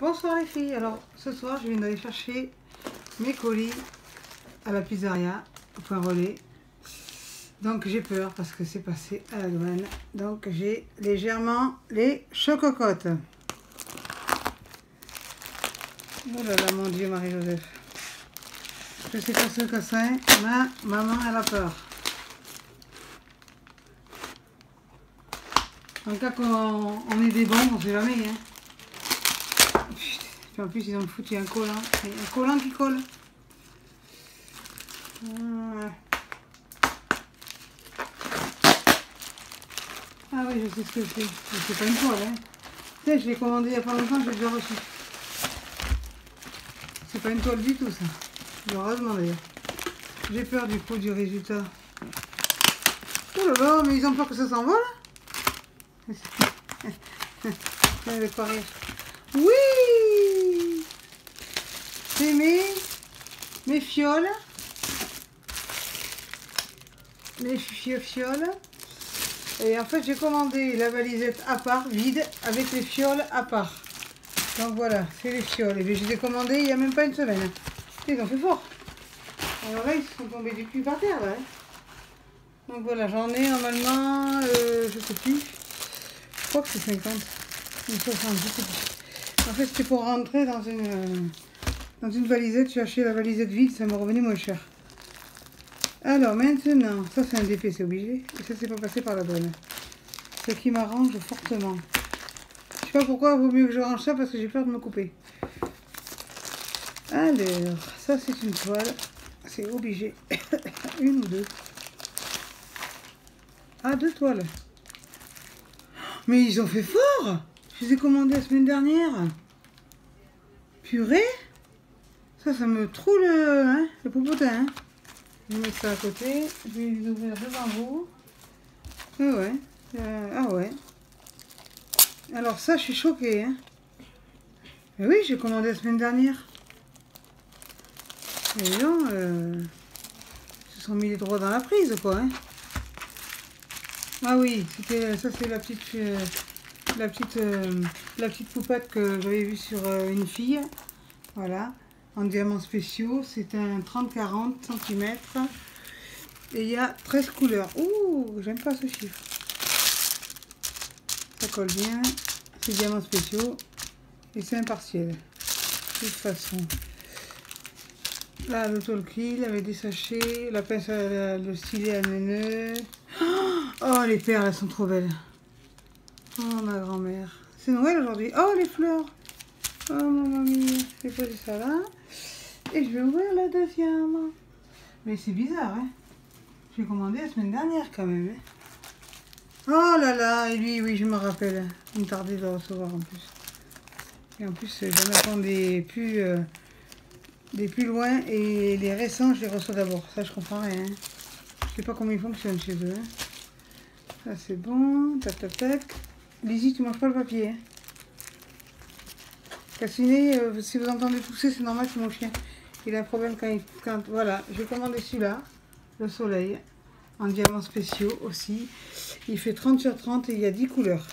Bonsoir les filles, alors ce soir je viens d'aller chercher mes colis à la pizzeria au point relais. Donc j'ai peur parce que c'est passé à la douane. Donc j'ai légèrement les chococottes. Oh là là, mon Dieu, Marie-Joseph. Je sais pas ce que c'est, mais maman elle a peur. En cas qu'on ait des bombes, on sait jamais. Hein. Puis en plus ils ont foutu un collant. Il y a un collant qui colle. Ah oui, je sais ce que c'est. C'est pas une toile. Hein. Tiens, je l'ai commandé il n'y a pas longtemps, j'ai déjà reçu. C'est pas une toile du tout ça. Heureusement d'ailleurs. J'ai peur du coup du résultat. Oh là là, mais ils ont peur que ça s'envole. Ça va pas rire. Oui, c'est mes fioles. Mes fioles. Et en fait, j'ai commandé la valisette à part, vide, avec les fioles à part. Donc voilà, c'est les fioles. Et je les ai commandées il n'y a même pas une semaine. Ils ont fait fort. Alors là, ils sont tombés du cul par terre. Là, hein. Donc voilà, j'en ai normalement, je sais plus. Je crois que c'est 50 ou 60, je sais plus. En fait, c'était pour rentrer dans une valisette. J'ai acheté la valisette vide, ça m'a revenu moins cher. Alors maintenant, ça c'est un DP, c'est obligé. Et ça c'est pas passé par la douane. Ce qui m'arrange fortement. Je sais pas pourquoi, il vaut mieux que je range ça parce que j'ai peur de me couper. Alors, ça c'est une toile. C'est obligé. Une ou deux. Ah, deux toiles. Mais ils ont fait fort. Je les ai commandées la semaine dernière. Purée. Ça me troue le popotin. Hein. Je vais mettre ça à côté. Je vais les ouvrir devant vous. Ah ouais. Ah ouais. Alors ça, je suis choquée. Hein. Mais oui, j'ai commandé la semaine dernière. Et non, ils se sont mis les droits dans la prise, quoi. Hein. Ah oui, ça c'est la petite poupette que j'avais vue sur une fille. Voilà. En diamants spéciaux, c'est un 30-40 cm et il y a 13 couleurs. Ouh, j'aime pas ce chiffre. Ça colle bien, c'est diamants spéciaux et c'est impartiel. De toute façon, là le talkie avec des sachets, la pince le stylet à nœud. Oh, les perles, elles sont trop belles. Oh, ma grand-mère. C'est Noël aujourd'hui. Oh, les fleurs. Oh, ma mamie. Je vais poser ça là. Et je vais ouvrir la deuxième. Mais c'est bizarre, hein. J'ai commandé la semaine dernière, quand même. Hein. Oh là là. Et lui, oui, je me rappelle. Il me tardait de le recevoir, en plus. Et en plus, j'en attends des plus loin. Et les récents, je les reçois d'abord. Ça, je comprends rien. Hein. Je sais pas comment ils fonctionnent chez eux. Hein. Ça, c'est bon. Tac, tac, tac. Lizzie, tu manges pas le papier. Hein. Cassiné, si vous entendez tousser, c'est normal, c'est mon chien. Il a un problème quand voilà, j'ai commandé celui-là, le soleil, en diamants spéciaux aussi. Il fait 30 sur 30 et il y a 10 couleurs.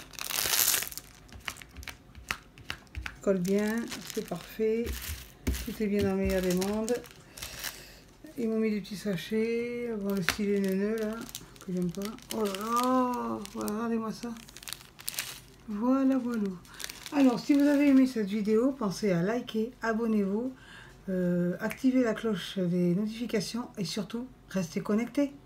Il colle bien, c'est parfait. Tout est bien dans le meilleur des mondes. Ils m'ont mis des petits sachets, bon, le stylet neuneux là, que j'aime pas. Oh là là, voilà, regardez-moi ça. Voilà, voilà. Alors, si vous avez aimé cette vidéo, pensez à liker, abonnez-vous, activez la cloche des notifications et surtout, restez connectés.